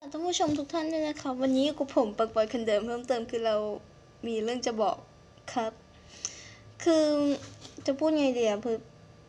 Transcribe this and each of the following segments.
ท่านผู้ชมทุกท่านด้วยนะคะวันนี้กับผมปักปอยคนเดิมเพิ่มเติมคือเรามีเรื่องจะบอกครับ คือจะพูดไงเดียวคือ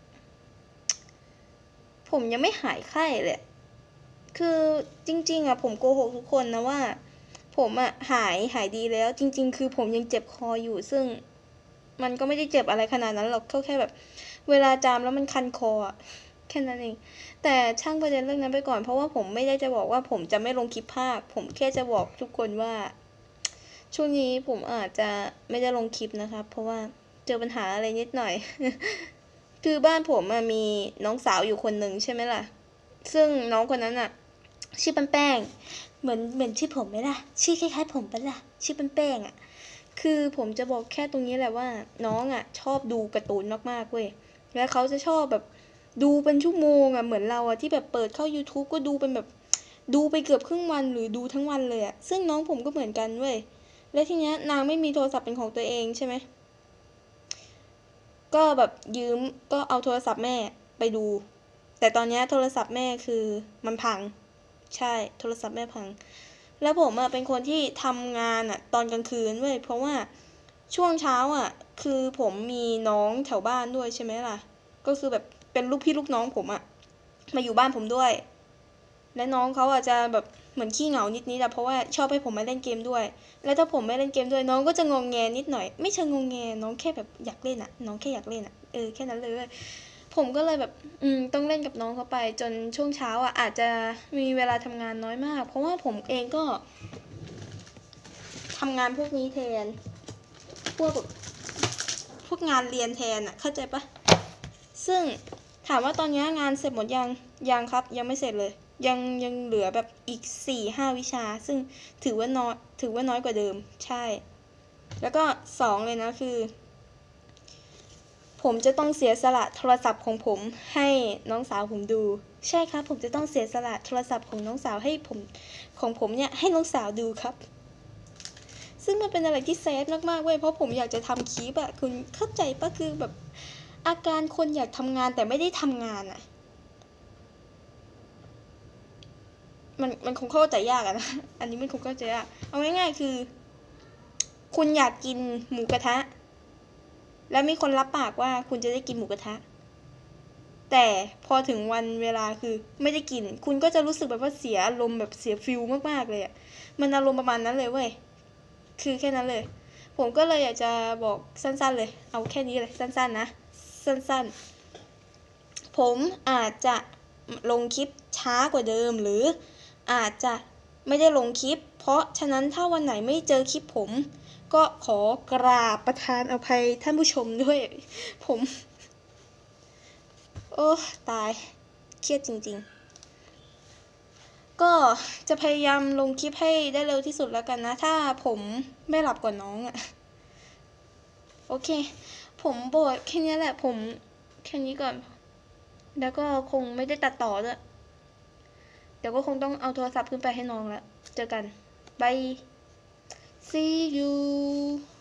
ผมยังไม่หายไข้เลยคือจริงๆผมโกหกทุกคนนะว่าผมหายดีแล้วจริงๆคือผมยังเจ็บคออยู่ซึ่งมันก็ไม่ได้เจ็บอะไรขนาดนั้นหรอกแค่แบบเวลาจามแล้วมันคันคอแค่นั้นเองแต่ช่างประเด็นเรื่องนั้นไปก่อนเพราะว่าผมไม่ได้จะบอกว่าผมจะไม่ลงคลิปภาคผมแค่จะบอกทุกคนว่าช่วงนี้ผมอาจจะไม่ได้ลงคลิปนะครับเพราะว่าเจอปัญหาอะไรนิดหน่อยคือบ้านผมมีน้องสาวอยู่คนหนึ่งใช่ไหมล่ะซึ่งน้องคนนั้นชื่อแป้งเหมือนชื่อผมไหมล่ะชื่อคล้ายๆผมปะล่ะชื่อแป้งคือผมจะบอกแค่ตรงนี้แหละว่าน้องชอบดูการ์ตูนมากๆเว้ยแล้วเขาจะชอบแบบดูเป็นชั่วโมงเหมือนเราที่แบบเปิดเข้า YouTube ก็ดูเป็นแบบดูไปเกือบครึ่งวันหรือดูทั้งวันเลยซึ่งน้องผมก็เหมือนกันเว้ยและทีเนี้ยนางไม่มีโทรศัพท์เป็นของตัวเองใช่ไหมก็แบบยืมก็เอาโทรศัพท์แม่ไปดูแต่ตอนนี้โทรศัพท์แม่คือมันพังใช่โทรศัพท์แม่พังแล้วผมเป็นคนที่ทำงานตอนกลางคืนเว้ยเพราะว่าช่วงเช้าคือผมมีน้องแถวบ้านด้วยใช่ไหมล่ะก็คือแบบเป็นลูกพี่ลูกน้องผมมาอยู่บ้านผมด้วยและน้องเขาอาจจะแบบเหมือนขี้เหงานิดๆเพราะว่าชอบให้ผมมาเล่นเกมด้วยแล้วถ้าผมไม่เล่นเกมด้วยน้องก็จะงงแงนิดหน่อยไม่เชิงงงแงน้องแค่แบบอยากเล่นน้องแค่อยากเล่นแค่นั้นเลยผมก็เลยแบบต้องเล่นกับน้องเขาไปจนช่วงเช้าอาจจะมีเวลาทำงานน้อยมากเพราะว่าผมเองก็ทำงานพวกนี้แทนพวกแบบพวกงานเรียนแทนเข้าใจปะซึ่งถามว่าตอนนี้งานเสร็จหมดยังครับยังไม่เสร็จเลยยังเหลือแบบอีก4-5 วิชาซึ่งถือว่าน้อยกว่าเดิมใช่แล้วก็2เลยนะคือผมจะต้องเสียสละโทรศัพท์ของผมให้น้องสาวผมดูใช่ครับผมจะต้องเสียสละโทรศัพท์ของน้องสาวให้ผมของผมเนี่ยให้น้องสาวดูครับซึ่งมันเป็นอะไรที่แซดมากๆเว้ยเพราะผมอยากจะทำคลิปคุณเข้าใจปะคือแบบอาการคนอยากทำงานแต่ไม่ได้ทำงานมันคงเข้าใจยากนะอันนี้มันคงเข้าใจยากเอาง่ายๆคือคุณอยากกินหมูกระทะแล้วมีคนรับปากว่าคุณจะได้กินหมูกระทะแต่พอถึงวันเวลาคือไม่ได้กินคุณก็จะรู้สึกแบบว่าเสียอารมณ์แบบเสียฟิลมากๆเลยมันอารมณ์ประมาณนั้นเลยเว้ยคือแค่นั้นเลยผมก็เลยอยากจะบอกสั้นๆเลยเอาแค่นี้เลยสั้นๆนะสั้นๆผมอาจจะลงคลิปช้ากว่าเดิมหรืออาจจะไม่ได้ลงคลิปเพราะฉะนั้นถ้าวันไหนไม่เจอคลิปผมก็ขอกราบประทานอภัยท่านผู้ชมด้วยผมโอ้ตายเครียดจริงๆก็จะพยายามลงคลิปให้ได้เร็วที่สุดแล้วกันนะถ้าผมไม่หลับก่อนน้องโอเคผมบอกแค่นี้แหละผมแค่นี้ก่อนแล้วก็คงไม่ได้ตัดต่อด้วยเดี๋ยวก็คงต้องเอาโทรศัพท์ขึ้นไปให้น้องแล้วเจอกันบาย see you